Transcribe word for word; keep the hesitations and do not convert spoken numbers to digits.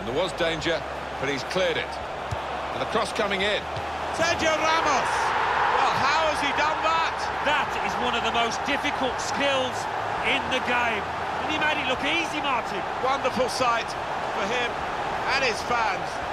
And there was danger, but he's cleared it. And the cross coming in. Sergio Ramos! Well, how has he done that? That is one of the most difficult skills in the game. And he made it look easy, Martin. Wonderful sight for him and his fans.